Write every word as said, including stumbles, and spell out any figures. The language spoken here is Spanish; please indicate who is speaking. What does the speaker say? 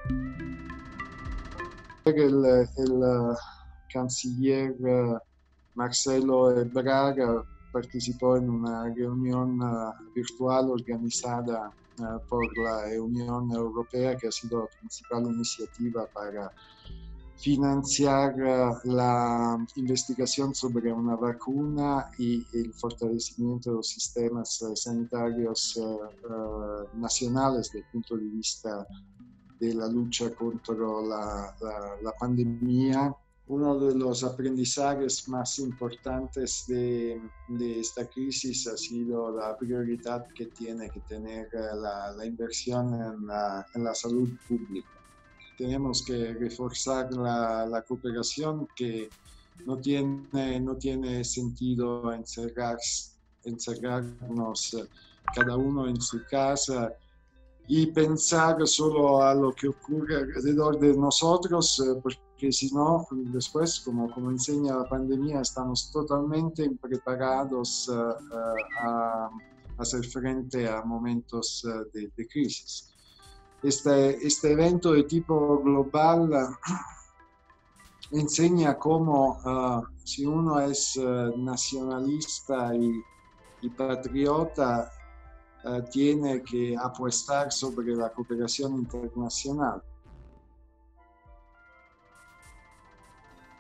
Speaker 1: El, el canciller Marcelo Ebrard participó en una reunión virtual organizada por la Unión Europea, que ha sido la principal iniciativa para financiar la investigación sobre una vacuna y el fortalecimiento de los sistemas sanitarios nacionales desde el punto de vista de la lucha contra la, la, la pandemia. Uno de los aprendizajes más importantes de, de esta crisis ha sido la prioridad que tiene que tener la, la inversión en la, en la salud pública. Tenemos que reforzar la, la cooperación, que no tiene, no tiene sentido encerrar, encerrarnos cada uno en su casa y pensar solo a lo que ocurre alrededor de nosotros, porque si no, después, como, como enseña la pandemia, estamos totalmente impreparados uh, uh, a hacer frente a momentos uh, de, de crisis. Este, este evento de tipo global uh, enseña cómo uh, si uno es uh, nacionalista y, y patriota, Uh, tiene que apostar sobre la cooperación internacional.